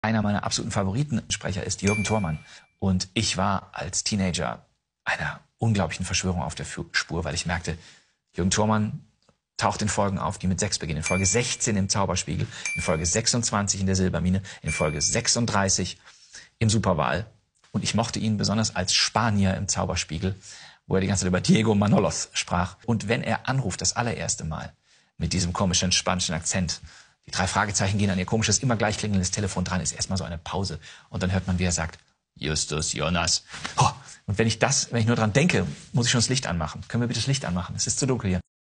Einer meiner absoluten Favoritensprecher ist Jürgen Thormann. Und ich war als Teenager einer unglaublichen Verschwörung auf der Spur, weil ich merkte, Jürgen Thormann taucht in Folgen auf, die mit 6 beginnen. In Folge 16 im Zauberspiegel, in Folge 26 in der Silbermine, in Folge 36 im Superwahl. Und ich mochte ihn besonders als Spanier im Zauberspiegel, wo er die ganze Zeit über Diego Manolos sprach. Und wenn er anruft, das allererste Mal, mit diesem komischen spanischen Akzent, die 3 Fragezeichen gehen an ihr komisches, immer gleich klingelndes Telefon dran, ist erstmal so eine Pause. Und dann hört man, wie er sagt, Justus Jonas. Oh, und wenn ich nur dran denke, muss ich schon das Licht anmachen. Können wir bitte das Licht anmachen? Es ist zu dunkel hier.